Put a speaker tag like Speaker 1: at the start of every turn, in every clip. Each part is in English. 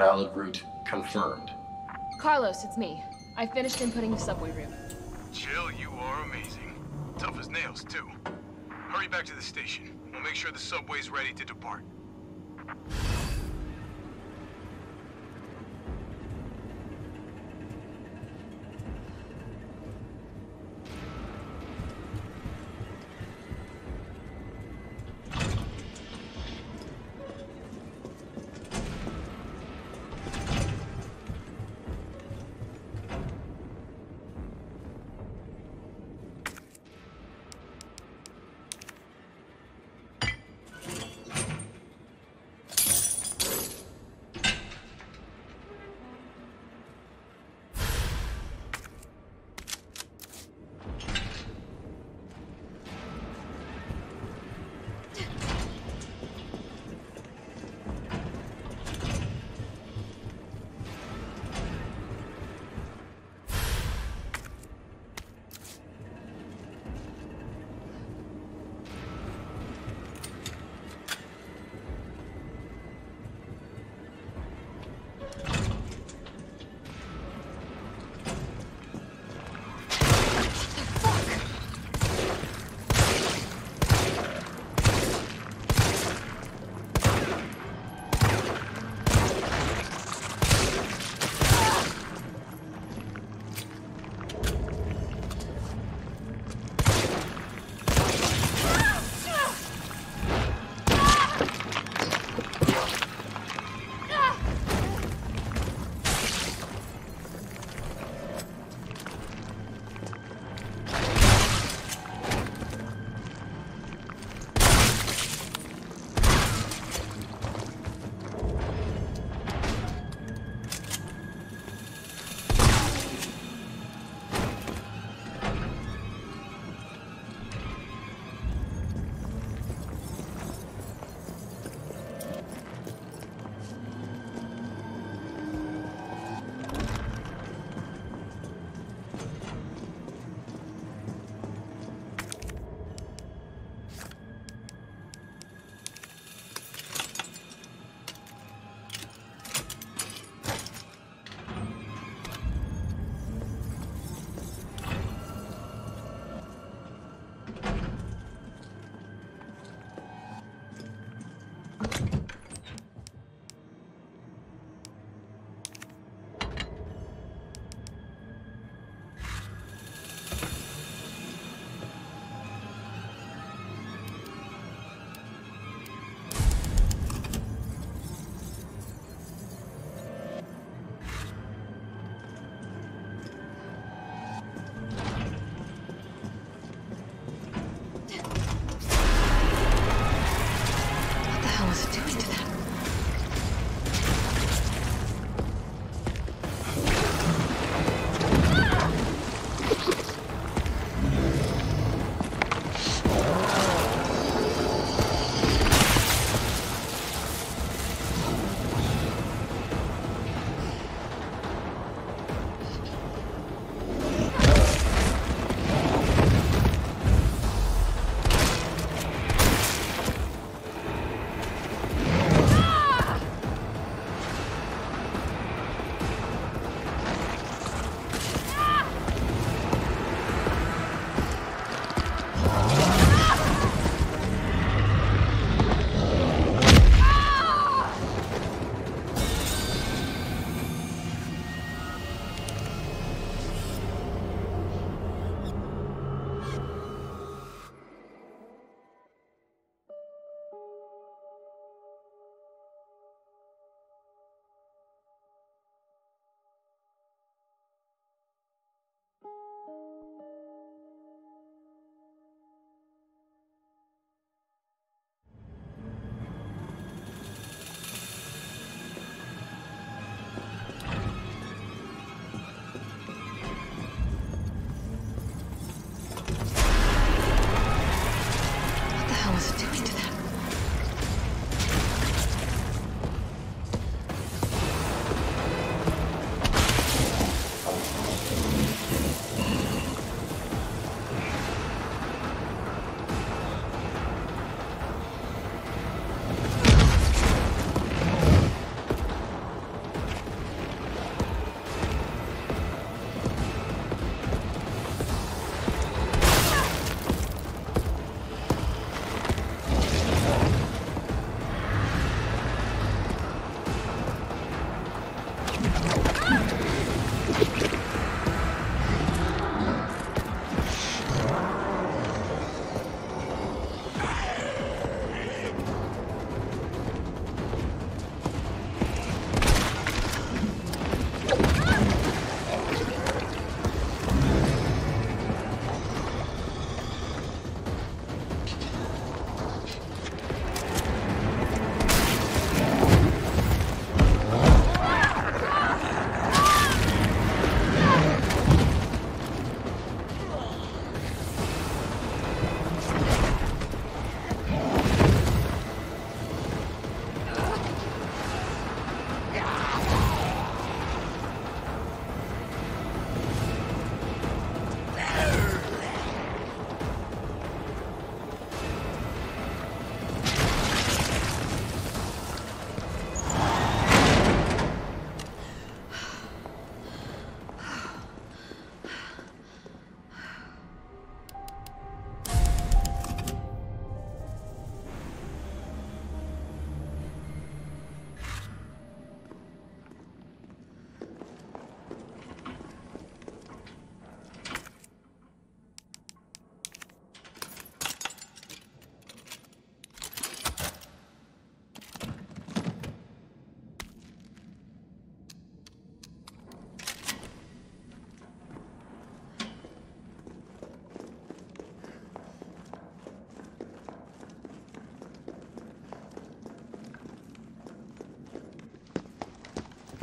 Speaker 1: Valid route confirmed.
Speaker 2: Carlos, it's me. I finished inputting the subway route.
Speaker 3: Jill, you are amazing. Tough as nails, too. Hurry back to the station. We'll make sure the subway's ready to depart.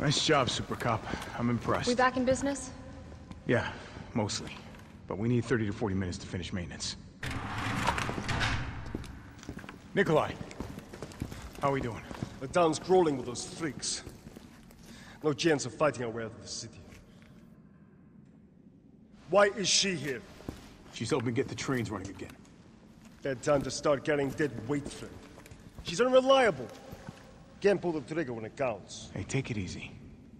Speaker 4: Nice job, Super Cop. I'm impressed.
Speaker 2: We back in business?
Speaker 4: Yeah, mostly. But we need 30 to 40 minutes to finish maintenance. Nikolai, how are we doing?
Speaker 5: The town's crawling with those freaks. No chance of fighting our way out of the city. Why is she here?
Speaker 4: She's helping get the trains running again.
Speaker 5: Bad time to start carrying dead weight, friend. She's unreliable. Can't pull the trigger when it counts.
Speaker 4: Hey, take it easy.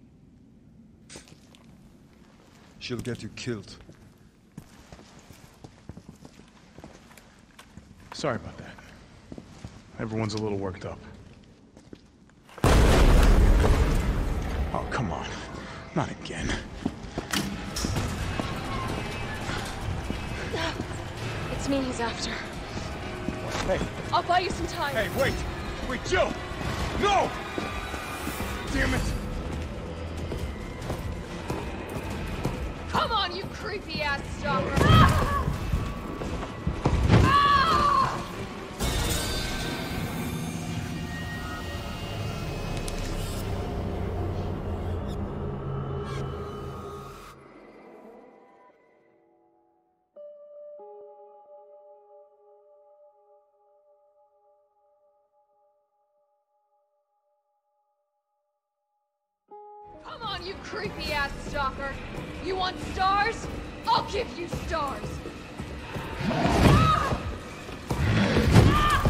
Speaker 5: She'll get you killed.
Speaker 4: Sorry about that. Everyone's a little worked up. Oh, come on. Not again.
Speaker 2: It's me he's after.
Speaker 4: Hey.
Speaker 2: I'll buy you some time.
Speaker 4: Hey, wait! Wait, Jill! No! Damn it!
Speaker 2: Come on, you creepy-ass stalker! Ah! Ah! Come on, you creepy-ass stalker! You want stars? I'll give you stars! Ah! Ah!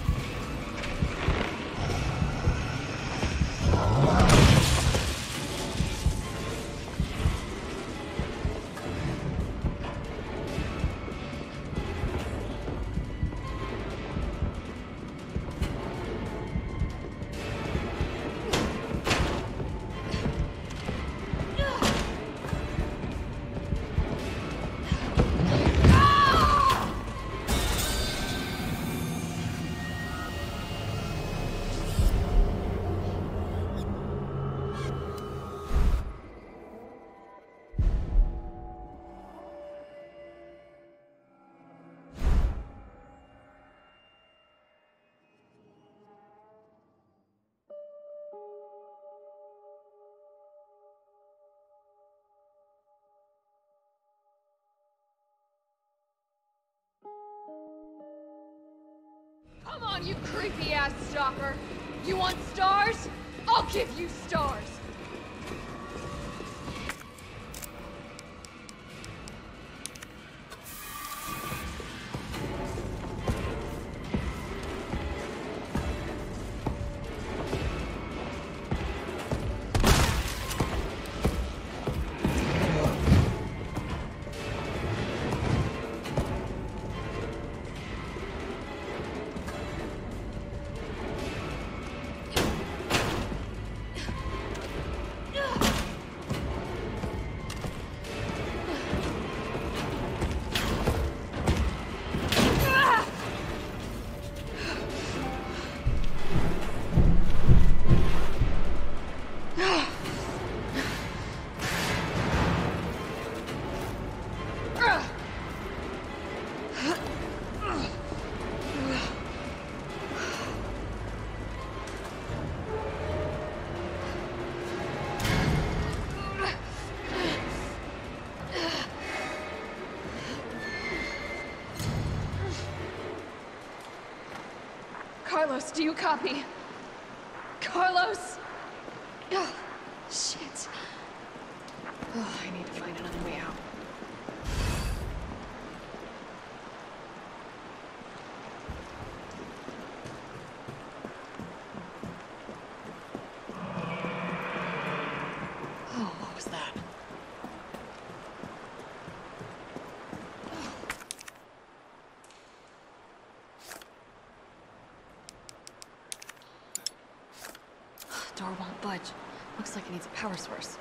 Speaker 2: Come on, you creepy-ass stalker! You want stars? I'll give you stars! Carlos, do you copy? Carlos! Oh, shit. Oh, I need to find another way out. Oh, what was that? Door won't budge. Looks like it needs a power source.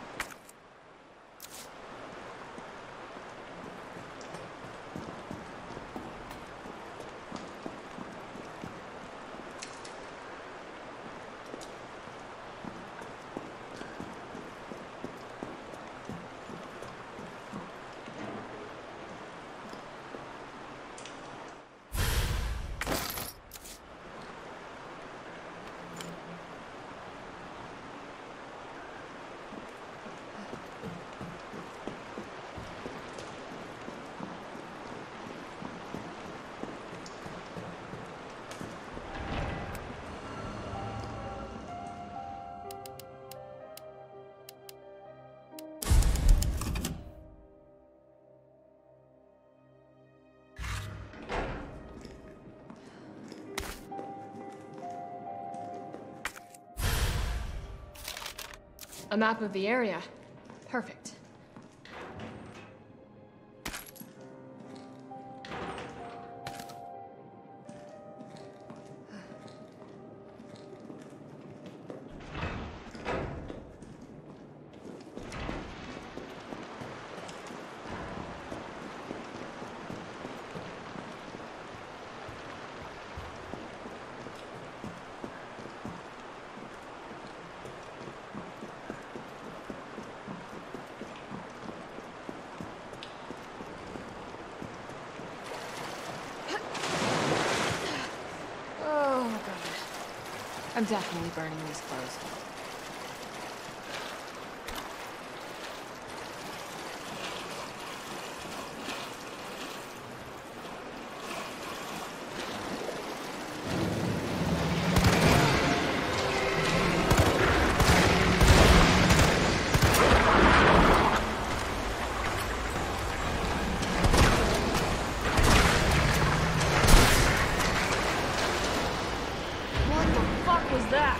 Speaker 2: A map of the area. Perfect. I'm definitely burning these clothes. What was that?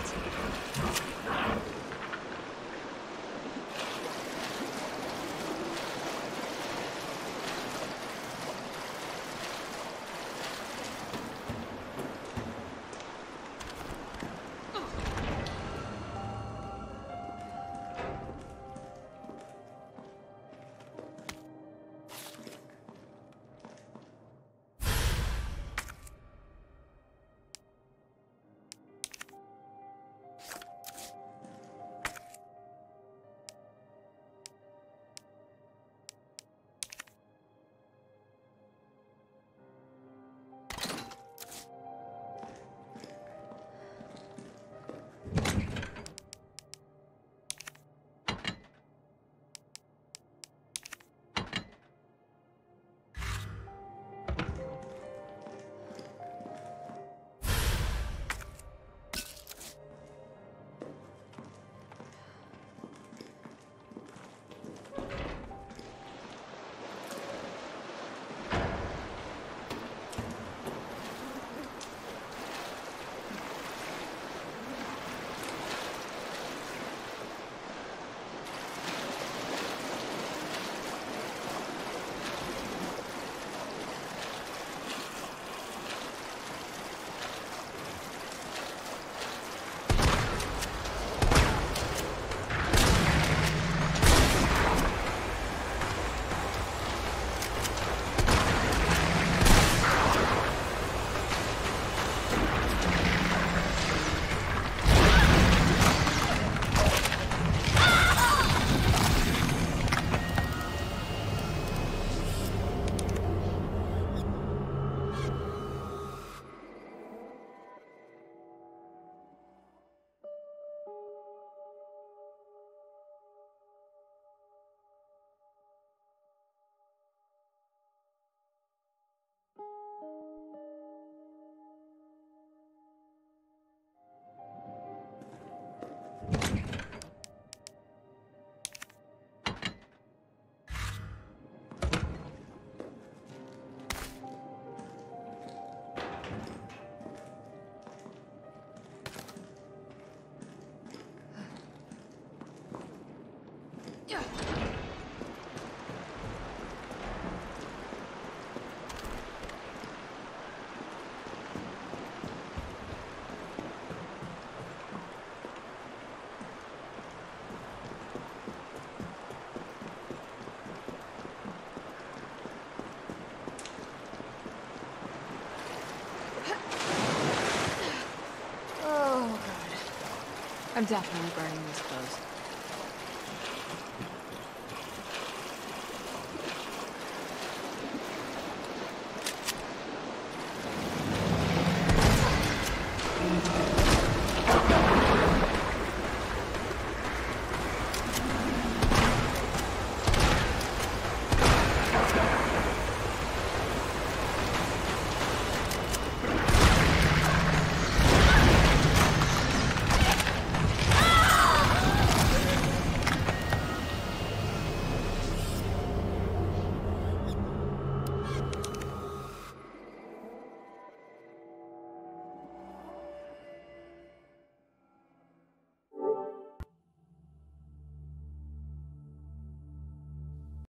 Speaker 2: I'm definitely burning these clothes.